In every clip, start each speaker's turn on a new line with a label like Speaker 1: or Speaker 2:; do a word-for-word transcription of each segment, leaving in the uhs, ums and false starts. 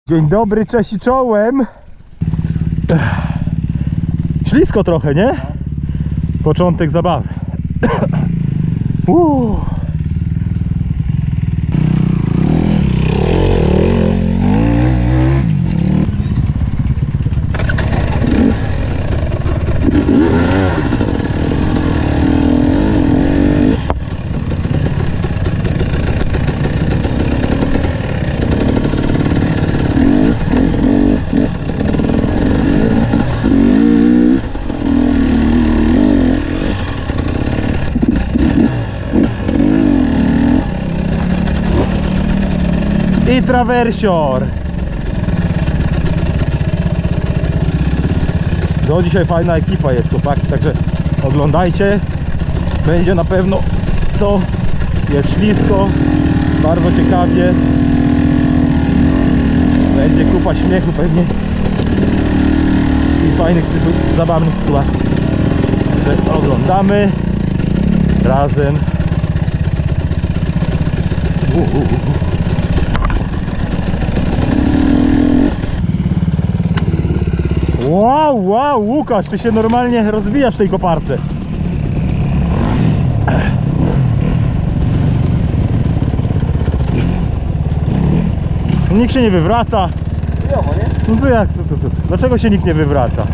Speaker 1: Dzień dobry, cześć i czołem. Ślisko trochę, nie? Początek zabawy. Uuu. I trawersior. No dzisiaj fajna ekipa jest, chłopaki, także oglądajcie. Będzie na pewno co, jest ślisko, bardzo ciekawie. Będzie kupa śmiechu pewnie i fajnych, zabawnych sytuacji. Także oglądamy razem. Uh, uh, uh. Wow, wow, Łukasz, ty się normalnie rozwijasz w tej koparce. Nikt się nie wywraca. No to jak, co, co, co? Dlaczego się nikt nie wywraca?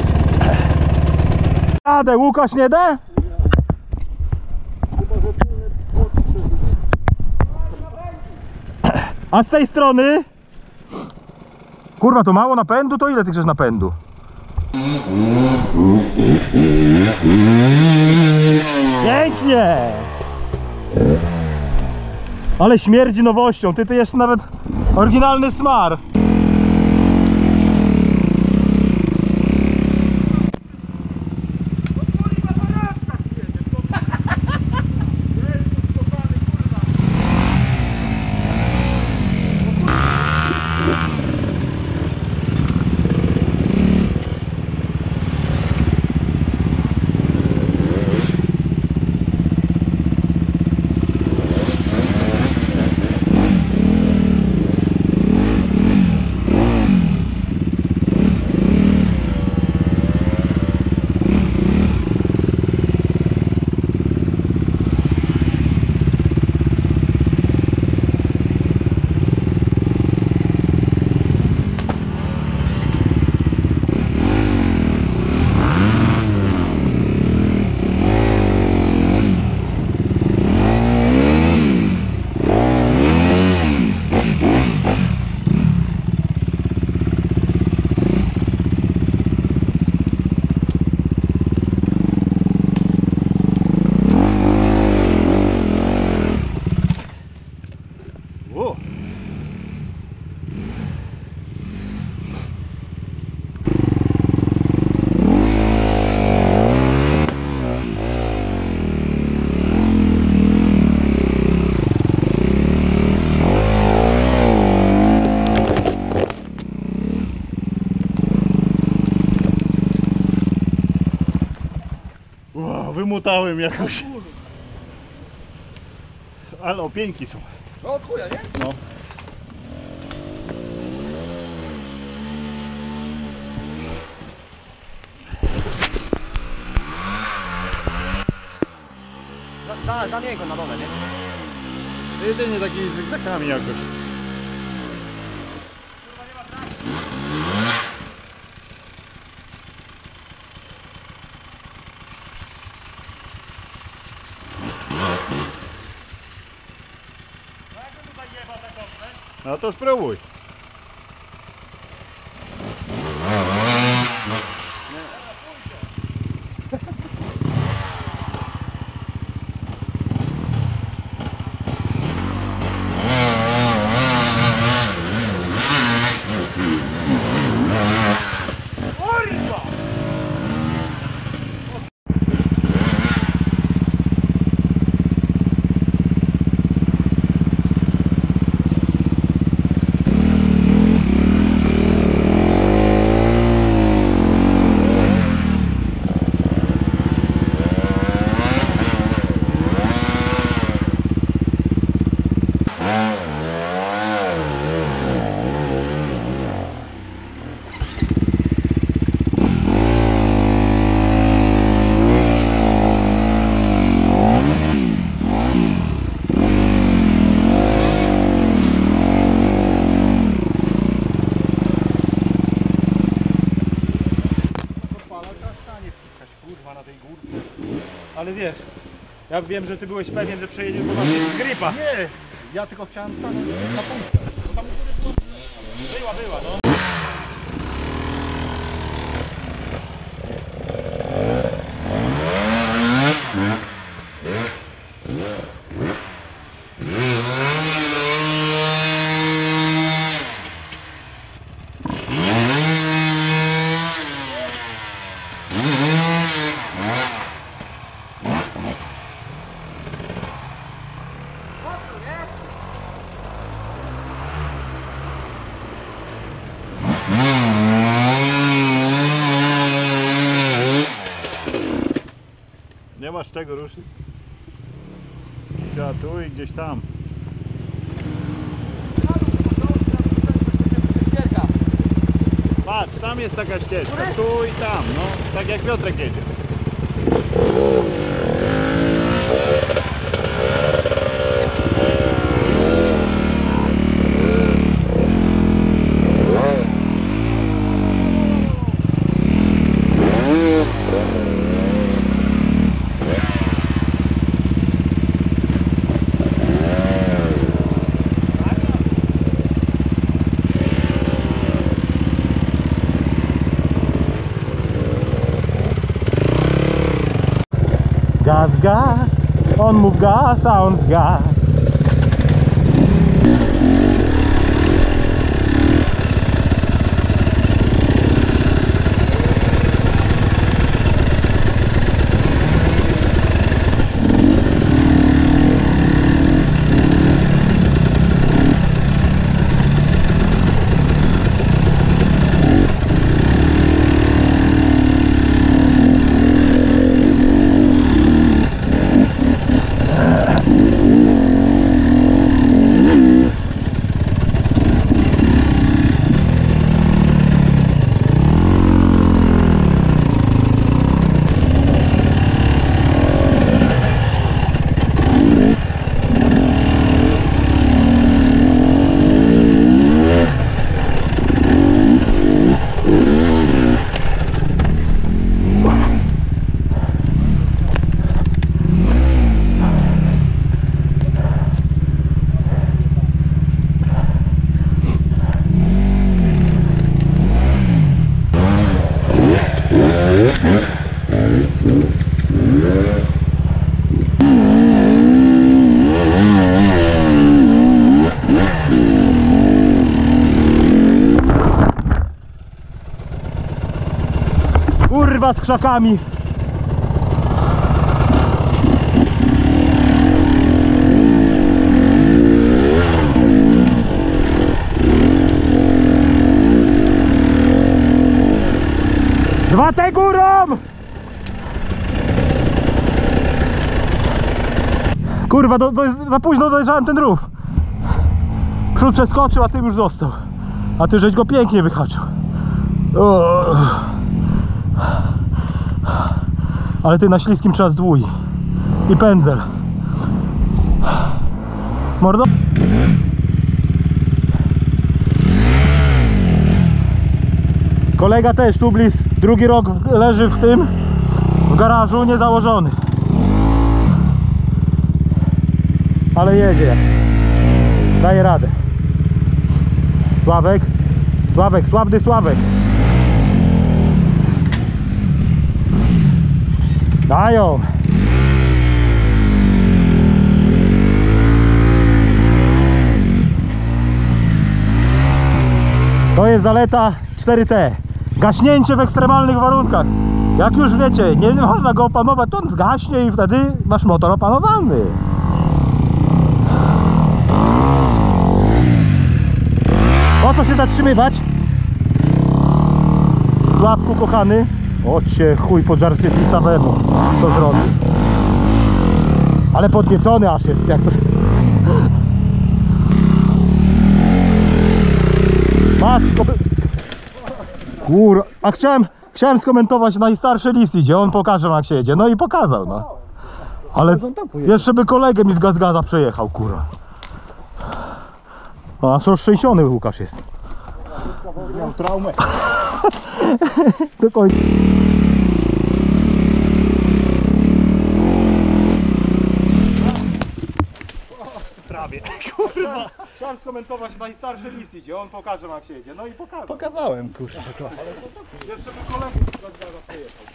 Speaker 1: Jadę, Łukasz nie da? A z tej strony? Kurwa, to mało napędu? To ile ty chcesz napędu? Pięknie! Ale śmierdzi nowością. Ty, ty jeszcze nawet oryginalny smar.
Speaker 2: Wymutałem jakoś. Ale opieńki są.
Speaker 3: No od chuja, nie?
Speaker 2: No.
Speaker 3: Za, za, za miękko na dole, nie?
Speaker 2: Jedynie takimi zygzakami jakoś. No to spróbuj.
Speaker 1: ale wiesz, ja wiem, że ty byłeś pewien, że przejedziesz, bo masz gripa.
Speaker 2: Nie, ja tylko chciałem stanąć na punktach. Bo tam u góry była...
Speaker 1: Była, była, no.
Speaker 2: Nie masz czego ruszyć? Ja tu i gdzieś tam. Patrz, tam jest taka ścieżka, tu i tam, no. Tak jak Piotrek jedzie.
Speaker 1: Gaz, gaz, on mów gaz, a on gaz. Kurwa z krzakami. Dwa te górą! Kurwa, do, do, za późno dojrzałem ten rów. Przód przeskoczył, a ty już został. A ty żeś go pięknie wyhaczył. O. Ale ty na śliskim trzeba zdwój. I pędzel. Mordo? Kolega też, Tublis, drugi rok w, leży w tym, w garażu, niezałożony. Ale jedzie. Daje radę. Sławek, Sławek, słabny Sławek. Dają. To jest zaleta cztery T. Gaśnięcie w ekstremalnych warunkach. Jak już wiecie, nie można go opanować, to on zgaśnie i wtedy masz motor opanowany. Po co się zatrzymywać? Sławku kochany. Ocie chuj podżarcie samemu. Co zrobi? Ale podniecony aż jest, jak to... Matko by... Kur... A chciałem, chciałem skomentować najstarszy list idzie, on pokaże jak się jedzie. No i pokazał, no. Ale jeszcze by kolegę mi z gaz-gaza przejechał, kurwa. No, aż roztrzęsiony Łukasz jest.
Speaker 2: Miał traumę.
Speaker 1: Do końca. Chciałem skomentować najstarszy list idzie, on pokaże jak się jedzie, no i pokazał.
Speaker 2: Pokazałem, kurczę.
Speaker 1: Jeszcze by kolegów z Gazgaza przejechał.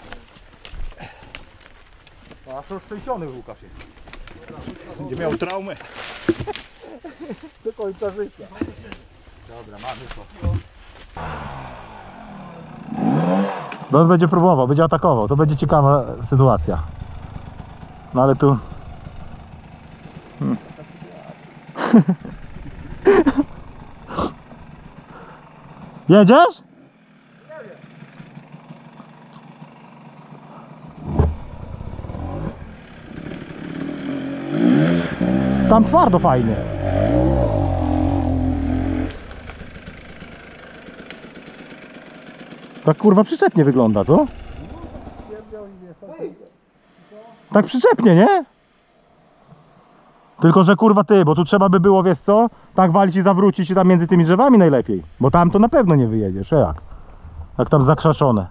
Speaker 1: A to szczęściony Łukasz jest.
Speaker 2: Będzie miał traumę.
Speaker 1: Do końca życia. Dobra, mamy to. No on będzie próbował, będzie atakował, to będzie ciekawa sytuacja. No ale tu... Hmm. Jedziesz? Tam twardo fajnie. Tak kurwa przyczepnie wygląda, co? Tak przyczepnie, nie? Tylko że kurwa ty, bo tu trzeba by było, wiesz co? Tak walić i zawrócić się tam między tymi drzewami najlepiej. Bo tam to na pewno nie wyjedziesz, jak? Jak tam zakrzaszone.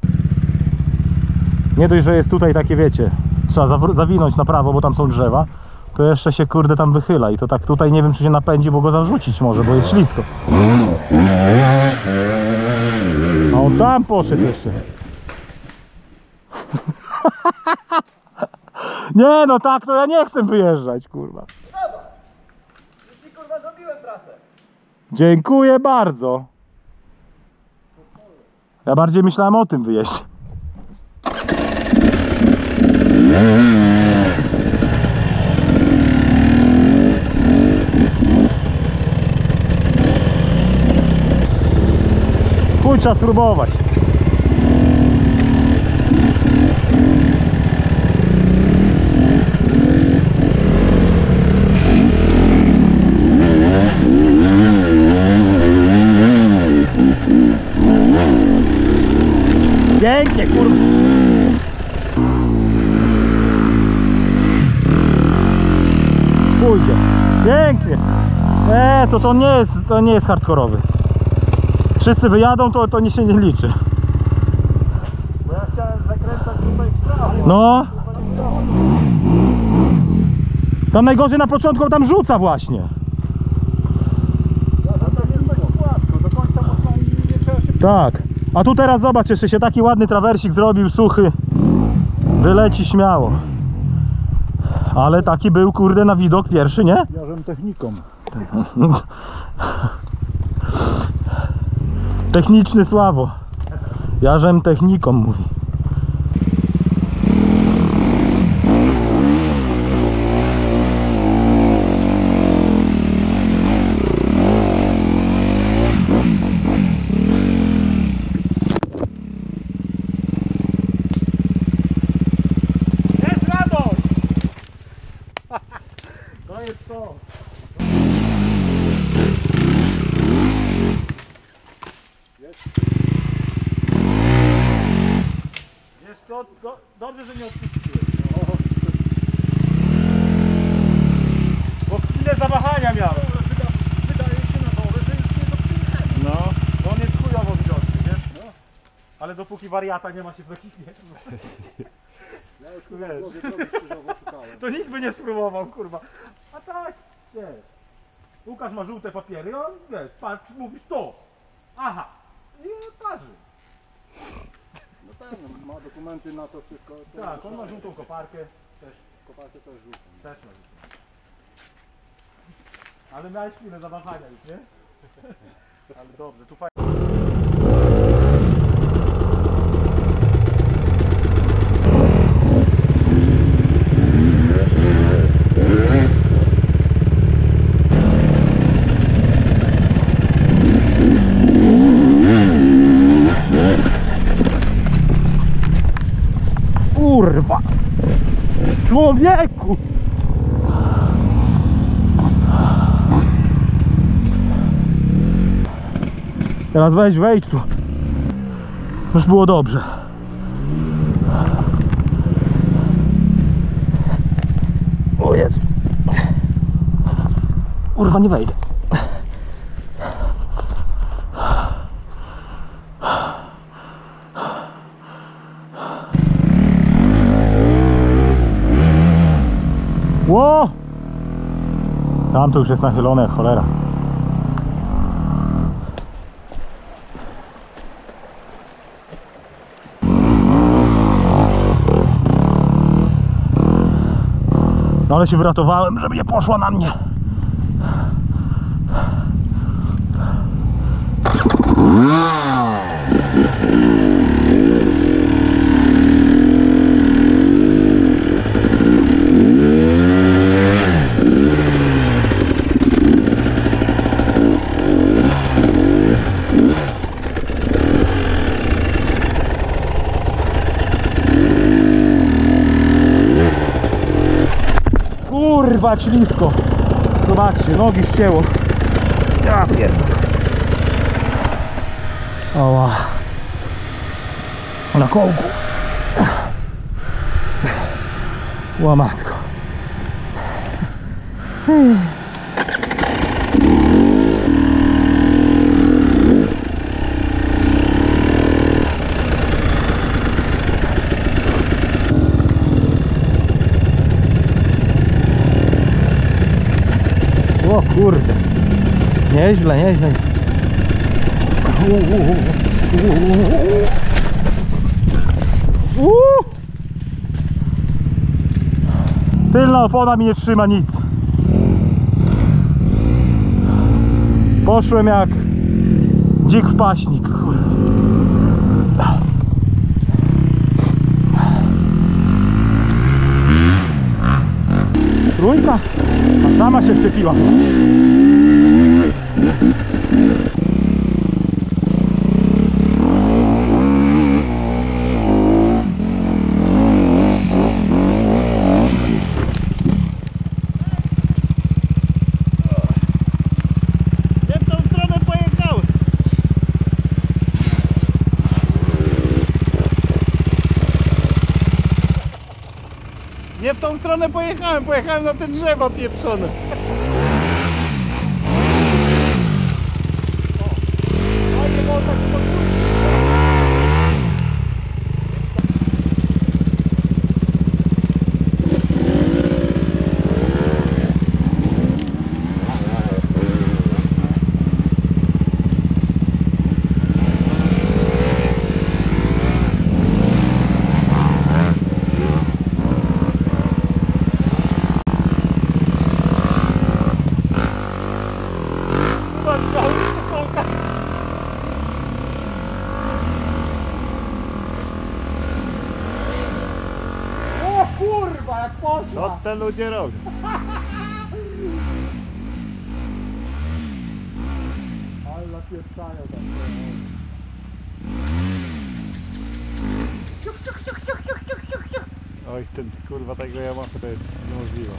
Speaker 1: Nie dość, że jest tutaj takie, wiecie, trzeba zawr- zawinąć na prawo, bo tam są drzewa. To jeszcze się kurde tam wychyla i to tak tutaj nie wiem czy się napędzi, bo go zarzucić może, bo jest ślisko. A on tam poszedł jeszcze. Nie no tak to ja nie chcę wyjeżdżać kurwa.
Speaker 3: Już ci kurwa zrobiłem trasę.
Speaker 1: Dziękuję bardzo. Ja bardziej myślałem o tym wyjeździe. Chuj, trzeba spróbować. Pięknie, kurwa. Pójdzie. Pięknie. Eee, to to nie jest, to nie jest hardkorowy. Wszyscy wyjadą, to, to nie się nie liczy.
Speaker 2: Bo ja chciałem zakręcać tutaj w prawo.
Speaker 1: No. Tam najgorzej na początku, tam rzuca właśnie.
Speaker 2: A tam jest tak płasko, do końca można i nie trzeba się...
Speaker 1: Tak. A tu teraz zobacz, jeszcze się taki ładny trawersik zrobił, suchy. Wyleci śmiało. Ale taki był, kurde, na widok pierwszy, nie?
Speaker 2: Jarzem techniką.
Speaker 1: Techniczny Sławo. Jarzem techniką mówi.
Speaker 2: Jest radość! To jest to.
Speaker 1: Wiesz co, do, dobrze, że nie odpuściłeś. Bo chwilę zawahania miałem.
Speaker 2: Wydaje się na dole, że jest nie do przyjechania.
Speaker 1: No, bo on jest chujowo widoczny, wiesz? No. Ale dopóki wariata nie ma się w ekipie,
Speaker 2: Ja już kurwa w głowie drogi krzyżowo szukałem.
Speaker 1: to nikt by nie spróbował, kurwa. A tak, wiesz. Łukasz ma żółte papiery, on, wiesz, patrz, mówisz to. Aha. I patrzy.
Speaker 2: No tak, no, ma dokumenty na to wszystko. To
Speaker 1: Tak, on ma żółtą koparkę. Też,
Speaker 2: Koparkę też żółtą.
Speaker 1: też ma żółtą. Ale miałeś chwilę zawahania już, nie? Ale dobrze, tu fajnie. Kurwa! Człowieku! Teraz wejdź, wejdź tu. Już było dobrze. O Jezu. Kurwa, nie wejdę. Ło! Tam to już jest nachylone jak cholera. Ale się wyratowałem, żeby nie poszła na mnie. Kurwa, jak ślisko. Zobaczcie, nogi ścięło. Ja pierdolę. Oła. Na kołku. Łamatko. O kurde. Nieźle, nieźle. Tylna opona mi nie trzyma nic. Poszłem jak dzik w paśnik. Trójka? A sama się wczepiła.
Speaker 2: Nie w tą stronę pojechał. Nie w tą stronę pojechałem, pojechałem na te drzewa pieprzone. O, nie było tak spokojnie.
Speaker 3: O kurwa, jak poszła!
Speaker 2: Co te ludzie robią?
Speaker 3: Ale napieprzają tam.
Speaker 2: Oj, ten kurwa tego Yamaha to jest niemożliwe.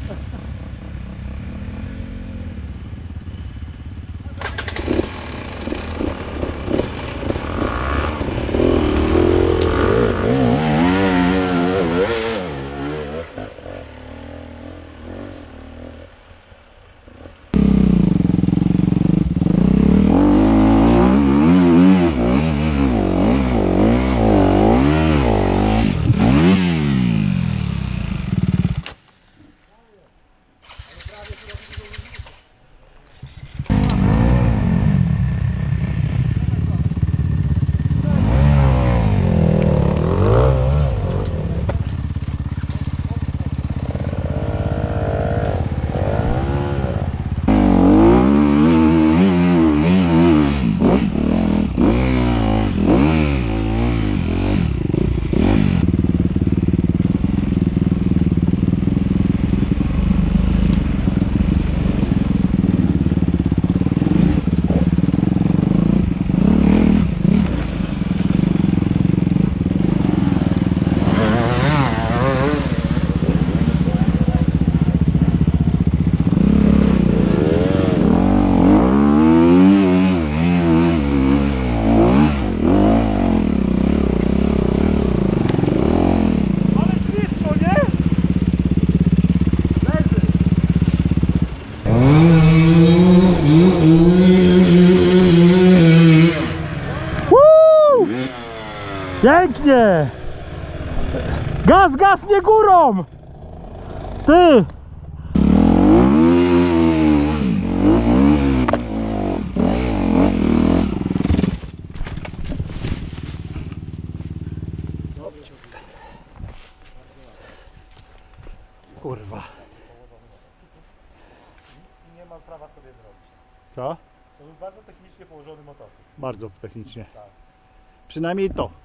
Speaker 1: Pięknie! Gaz, gaz, nie górą! Ty!
Speaker 2: Kurwa.
Speaker 1: sprawa sobie zrobić.
Speaker 2: Co?
Speaker 1: To był bardzo technicznie położony motocykl.
Speaker 2: Bardzo technicznie.
Speaker 1: Tak.
Speaker 2: Przynajmniej to.